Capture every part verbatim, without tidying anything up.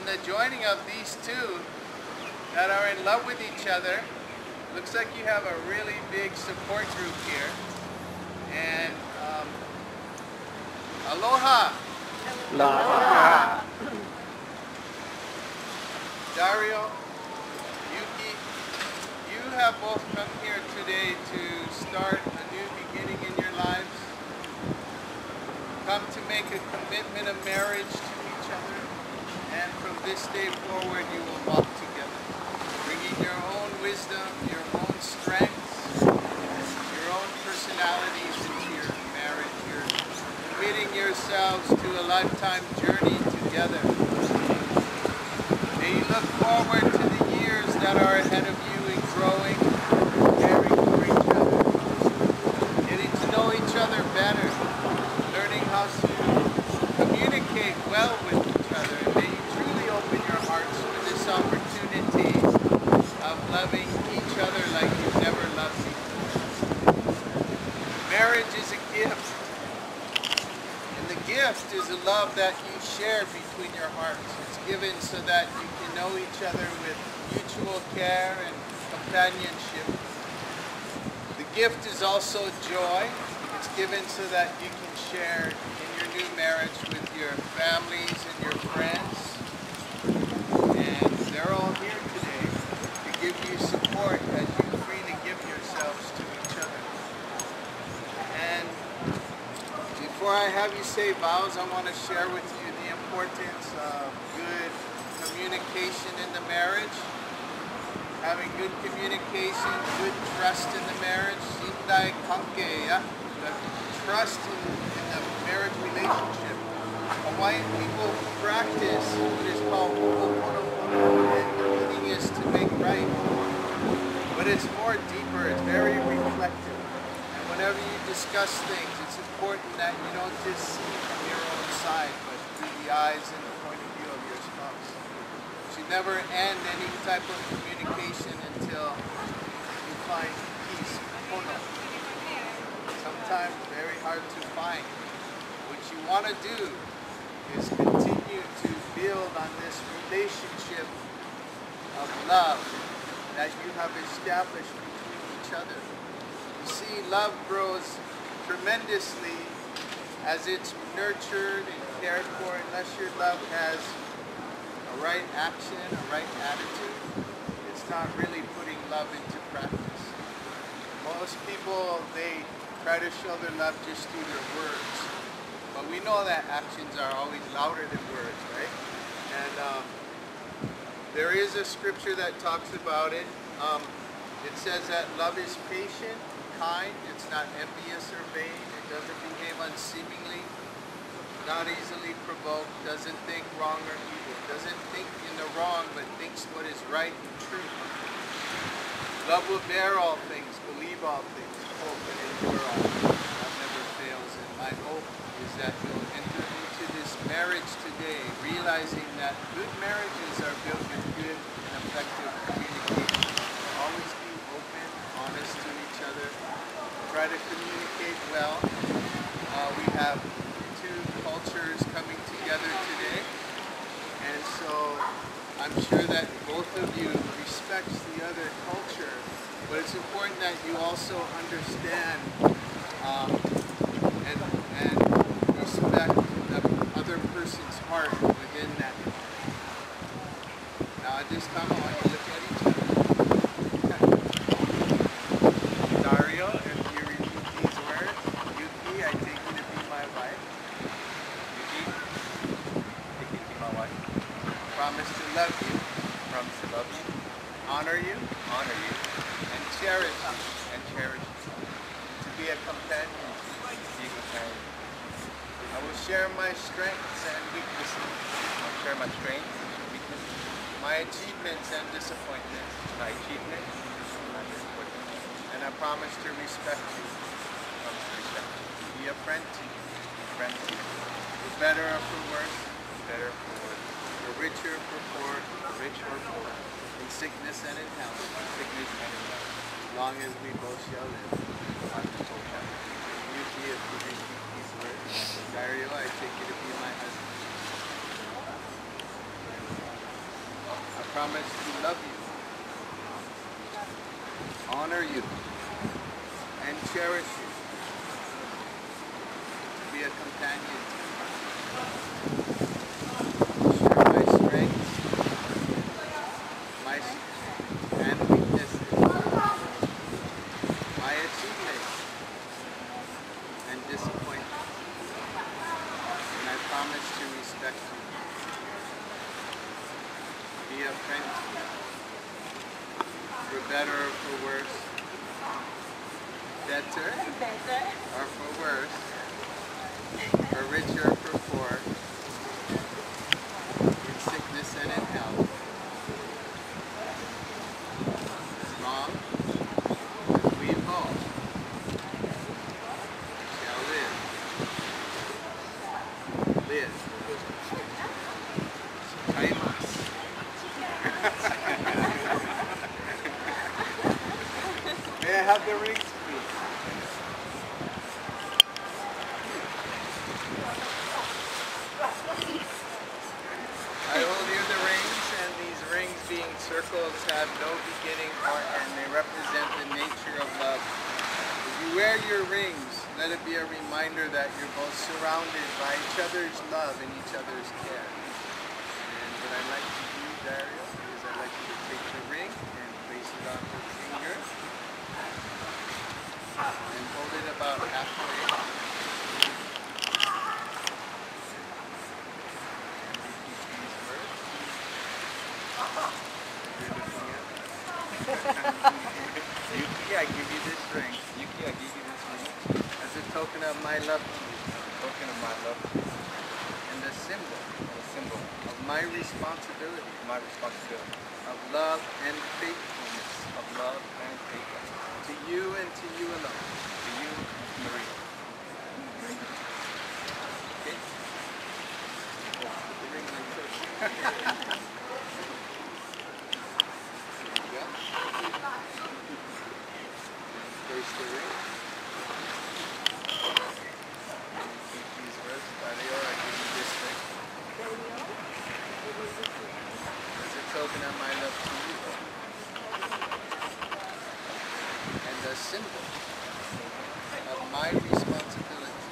the joining of these two that are in love with each other. Looks like you have a really big support group here. And um, aloha! Aloha! Dario, Yuki, you have both come here today to start a new beginning in your lives. Come to make a commitment of marriage to each other. And from this day forward, you will walk together, bringing your own wisdom, your own strengths, your own personalities into your marriage. You're committing yourselves to a lifetime journey together. May you look forward to the years that are ahead of you in growing, caring for each other, getting to know each other better, learning how to communicate well with each other. And may you truly open your hearts for this opportunity of loving each other like you've never loved before. Marriage is a gift. And the gift is a love that you share between your hearts. It's given so that you can know each other with mutual care and companionship. The gift is also joy. It's given so that you can share in your new marriage with your families and your friends. And they're all here today to give you support as you freely give yourselves to each other. And before I have you say vows, I want to share with you the importance of good communication in the marriage. Having good communication, good trust in the marriage. Shindai kanke, yeah? The trust in, in the marriage relationship. Hawaiian people practice what is called ho'oponopono, and the meaning is to make right. But it's more deeper, it's very reflective. And whenever you discuss things, it's important that you don't just see from your own side, but through the eyes and the point of view of your spouse. You should never end any type of communication until you find peace, pono. Sometimes very hard to find. What you want to do is continue to build on this relationship of love that you have established between each other. You see, love grows tremendously as it's nurtured and cared for. Unless your love has a right action, a right attitude, it's not really putting love into practice. Most people, they try to show their love just through their words. But we know that actions are always louder than words, right? And um, there is a scripture that talks about it. Um, it says that love is patient, kind, it's not envious or vain, it doesn't behave unseemingly, not easily provoked, doesn't think wrong or evil, doesn't think in the wrong, but thinks what is right and true. Love will bear all things, believe all things, hope and endure all things. Love never fails, and my hope is that you'll enter into this marriage today realizing that good marriages are built with good and effective communication. Always be open, honest to each other. Try to communicate well. Uh, we have two cultures coming together today, and so I'm sure that both of you respect the other culture, but it's important that you also understand um, and, and respect the other person's heart within that. Now at this time I want you to look at each other. Dario, if you repeat these words, Yuki, I take you to be my wife. Yuki, take you to be my wife. Promise to love you, Promise to love you, honor you, honor you, and cherish you, and cherish you. to be a companion. Be a companion. I will share my strengths and weaknesses, I'll share my strengths and weaknesses, my achievements and disappointments, my achievements, and my disappointments. and I promise to respect you, Promise to respect you. be a friend to you, Friend to you. for better or for worse, Better for worse. for richer or for poor, Rich or poor. in sickness and in health, Sickness and in health. as long as we both shall live. Yuki, if you repeat these words, Dario, I take you to be my husband. promise to love you, honor you, and cherish you, to be a companion to you, share my strengths, my and weaknesses, my achievements and disappointments, and I promise to respect you, be a friend to you, for better or for worse, better or for worse, for richer or for poor, in sickness and in health, as long as we both shall live, live, shikaimasu. May I have the rings, please? I hold here the rings, and these rings being circles have no beginning or end. They represent the nature of love. If you wear your rings, let it be a reminder that you're both surrounded by each other's love and each other's care. And what I'd like to do, Dario, is I'd like you to take the ring and place it on your finger and hold it about halfway. Yuki, I give you this ring. Yuki, I give you this ring as a token of my love to you, token of my love to you, and a symbol and a symbol of my responsibility, of my responsibility, of love and faithfulness of love and faithfulness to you and to you alone. to you, Maria. Okay? Put the ring like this. There you go. Place the ring. Please first, Dario, I give you this ring as a token of my love to you, and a symbol of my responsibility,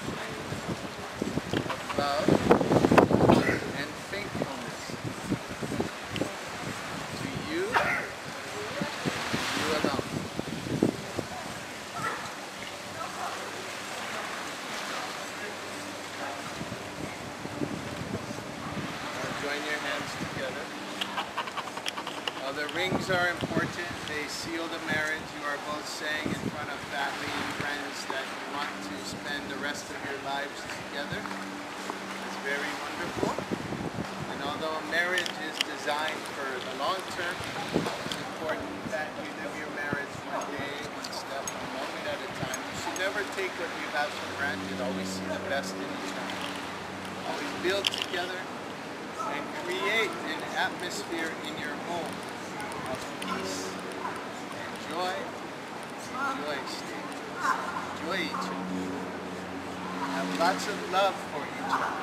of love and faithfulness to you and you alone. Now join your hands together. Now the rings are important. They seal the marriage. You are both saying in front of family and friends that you want to spend the rest of your lives together. It's very wonderful. And although a marriage is designed for the long term, it's important that you live your marriage one day, one step, one moment at a time. You should never take what you have for granted. Always see the best in each other. Always build together and create an atmosphere in your home of peace and joy. Enjoy, stay. Enjoy each other. Have lots of love for each other.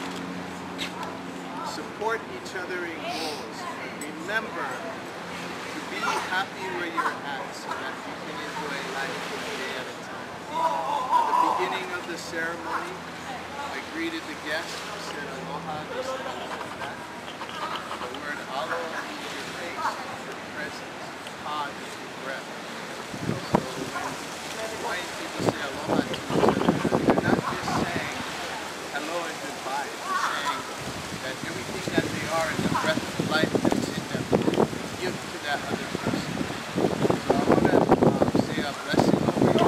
Support each other in goals. Remember to be happy where you're at so that you can enjoy life one day at a time. At the beginning of the ceremony, I greeted the guests. I said aloha, they said aloha. The word aloha means your face, your presence. Ha is your breath. So when Hawaiian people say aloha to each other, they're not just saying hello and goodbye. They're saying that everything that they are and the breath of life that's in them, they give to that other person. So I want to uh, say a blessing over you.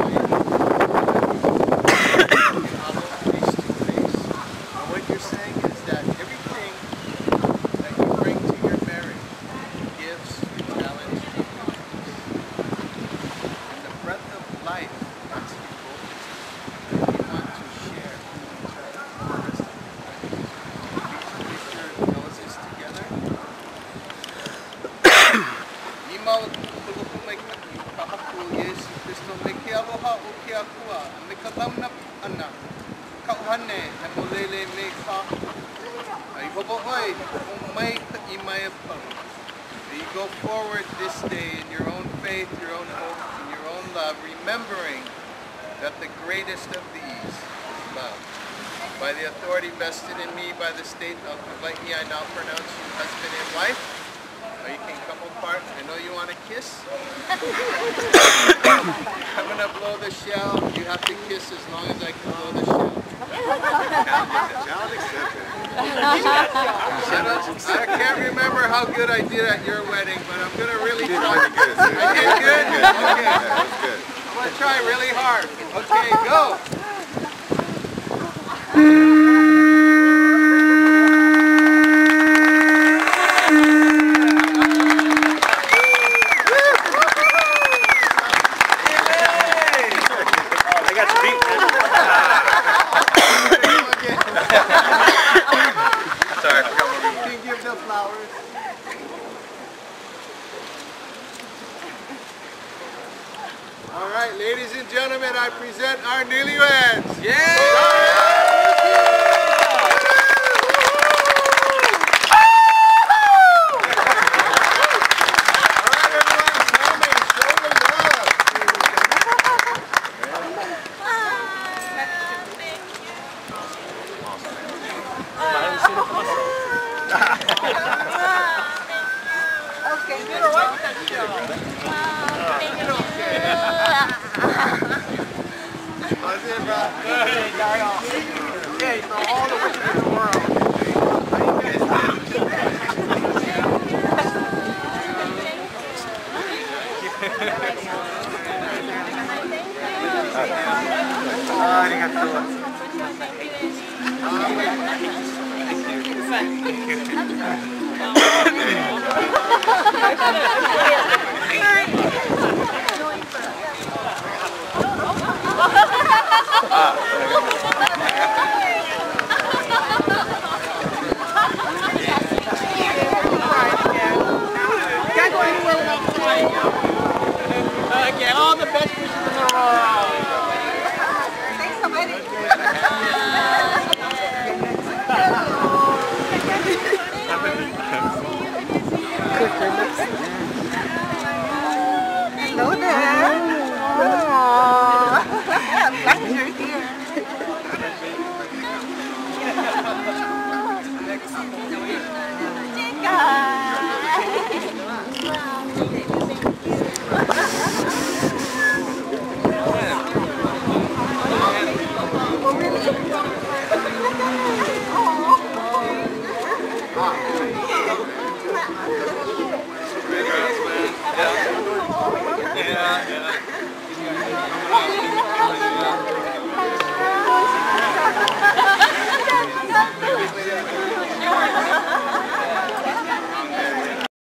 Aloha face to face. And what you're saying is that everything that you bring to your marriage, gifts, your talents, your abilities, and the breath of life that's in both of you, that you want to share with each other for the rest of your life. Please keep your noses together. Ima o tuluku mai kahaku Yesu Kristo me ke aloha o ke akua me ka launa ana ka uhane he molele me ka ai hopo oi o mai ka i mai way of public. That you go forward this day in your own faith, your own hope, and your own love, remembering that the greatest of these is love. By the authority vested in me by the state of Hawaii, I now pronounce you husband and wife. Now you can come apart. I know you want to kiss. I'm going to blow the shell. You have to kiss as long as I can blow the shell. I can't remember how good I did at your wedding, but I'm going to really try. I did good? Okay. I'm going to try really hard. Okay, go. All right, ladies and gentlemen, I present our newlyweds. Yeah! Okay, for all the wishes in the world. Okay, all the best wishes in the world. Thanks so much. Hello there. Oh, I'm glad you're here. Oh, really? Oh.